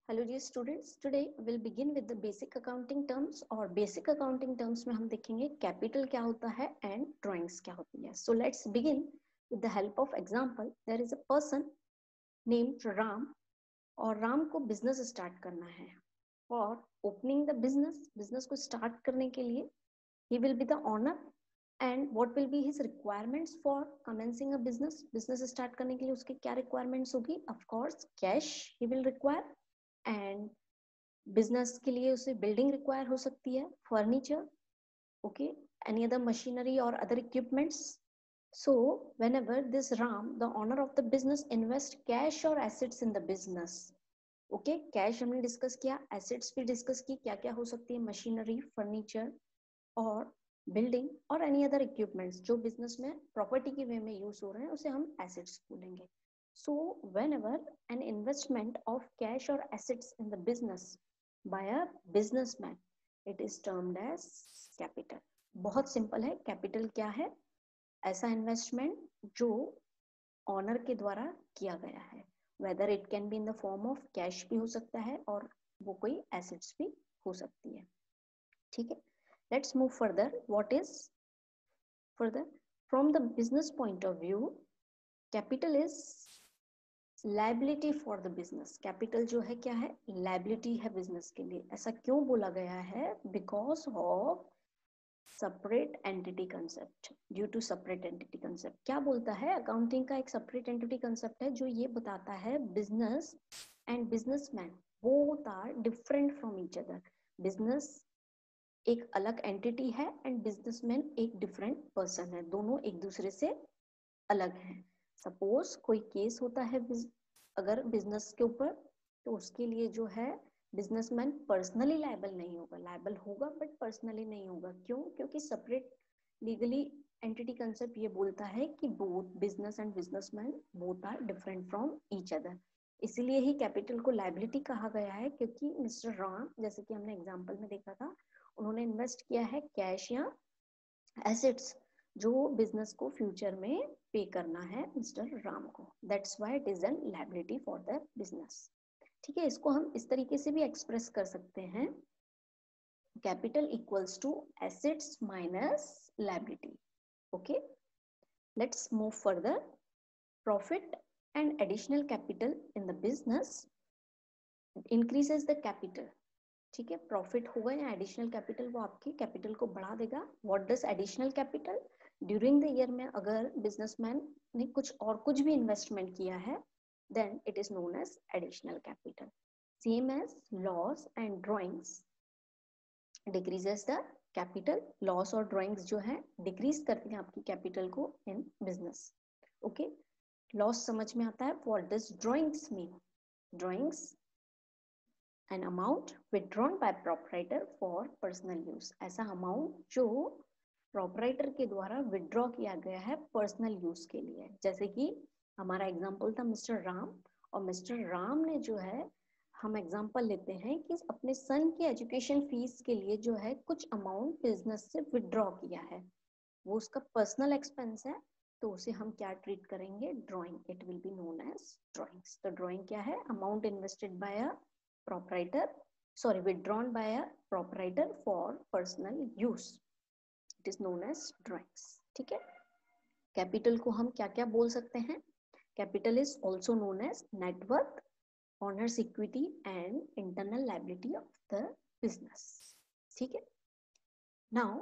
Hello जी students, today will begin with the basic accounting terms. और basic accounting terms में हम देखेंगे कैपिटल क्या होता है एंड ड्राइंग्स क्या होती है। So let's begin with the help of example. There is a person named Ram, और राम को बिजनेस स्टार्ट करना है। फॉर ओपनिंग द बिजनेस को स्टार्ट करने के लिए he will be the owner, and what will be his requirements for commencing a business start करने के लिए उसकी क्या रिक्वायरमेंट्स होगी। Of course cash he will require, and business के लिए उसे बिल्डिंग रिक्वायर हो सकती है, furniture, okay, any other machinery और other equipments. So whenever this Ram, the owner of the business, invest cash or assets in the business, okay, cash हमने discuss किया, assets भी डिस्कस की, क्या क्या हो सकती है, मशीनरी, फर्नीचर और बिल्डिंग और एनी अदर इक्विपमेंट्स जो बिजनेस में प्रॉपर्टी के वे में यूज हो रहे हैं उसे हम एसेट्स बोलेंगे। So whenever an investment of cash or assets in the business by a businessman, it is termed as capital। बहुत सिंपल है, कैपिटल क्या है, ऐसा इन्वेस्टमेंट जो ऑनर के द्वारा किया गया है, whether it can be in the form of cash भी हो सकता है और वो कोई एसेट्स भी हो सकती है। ठीक है, let's move further. What is further from the business point of view, capital is liability for the business। capital जो है क्या है, liability है business के लिए। ऐसा क्यों बोला गया है, because of separate entity concept, due to separate entity concept। क्या बोलता है, अकाउंटिंग का एक separate entity concept है जो ये बताता है business and businessman both are different from each other। business एक अलग एंटिटी है एंड बिजनेसमैन एक डिफरेंट पर्सन है, दोनों एक दूसरे से अलग हैं। सपोज कोई केस होता है अगर बिजनेस के ऊपर, तो उसके लिए जो है बिजनेसमैन पर्सनली लायबल नहीं होगा, लायबल होगा बट पर्सनली नहीं होगा। क्यों? क्योंकि सेपरेट लीगली एंटिटी कंसेप्ट ये बोलता है कि both business and businessman both are different from each other. इसीलिए ही कैपिटल को लायबिलिटी कहा गया है, क्योंकि मिस्टर राम, जैसे कि हमने एग्जाम्पल में देखा था, उन्होंने इन्वेस्ट किया है कैश या एसेट्स जो बिजनेस को फ्यूचर में पे करना है मिस्टर राम को। That's why it is an liability for the business. ठीक है, इसको हम इस तरीके से भी एक्सप्रेस कर सकते हैं, capital equals to assets minus liability. Okay, let's move further. Profit and additional capital in the business increases the capital. ठीक है, प्रॉफिट होगा या एडिशनल कैपिटल, वो आपके कैपिटल को बढ़ा देगा। What does additional capital, during the year में अगर बिजनेसमैन ने कुछ भी इन्वेस्टमेंट किया है, then it is known as additional capital. Same as loss and drawings decreases the capital. Loss और ड्रॉइंग्स जो है डिक्रीज करती हैं आपकी कैपिटल को इन बिजनेस। ओके, लॉस समझ में आता है। What does drawings mean, drawings an amount withdrawn by proprietor for personal use। ऐसा अमाउंट जो प्रोपराइटर के द्वारा विड्रॉ किया गया है पर्सनल यूज के लिए। जैसे कि हमारा एग्जांपल था मिस्टर राम, और मिस्टर राम ने जो है, हम एग्जांपल लेते हैं कि अपने सन की एजुकेशन फीस के लिए जो है कुछ अमाउंट बिजनेस से विड्रॉ किया है, वो उसका पर्सनल एक्सपेंस है, तो उसे हम क्या ट्रीट करेंगे, drawing. It will be known as drawings. तो ड्रॉइंग क्या है, amount invested by a proprietor, sorry, withdrawn by a proprietor for personal use, it is known as drawings। ठीक है, कैपिटल को हम क्या क्या बोल सकते हैं, capital is also known as net worth, owners equity and internal liability of the business. ठीक है, now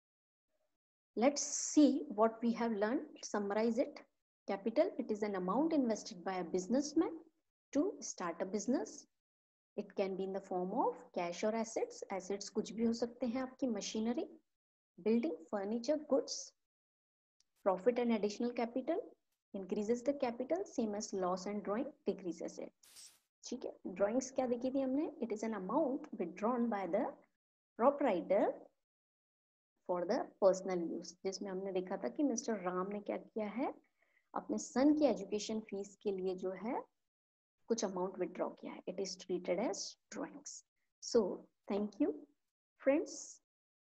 let's see what we have learned, summarize it। capital, it is an amount invested by a businessman to start a business। It can be in the form of cash or assets। assets कुछ भी हो सकते हैं, आपकी machinery, building, furniture, goods। profit and additional capital increases the capital, same as loss and drawing decreases it। ठीक है, drawings क्या देखी थी हमने, it is an amount withdrawn by the proprietor for the personal use, जिसमें हमने देखा था कि मिस्टर राम ने क्या किया है, अपने सन की एजुकेशन फीस के लिए जो है कुछ अमाउंट विड्रॉ किया है। It is treated as drawings. So thank you friends.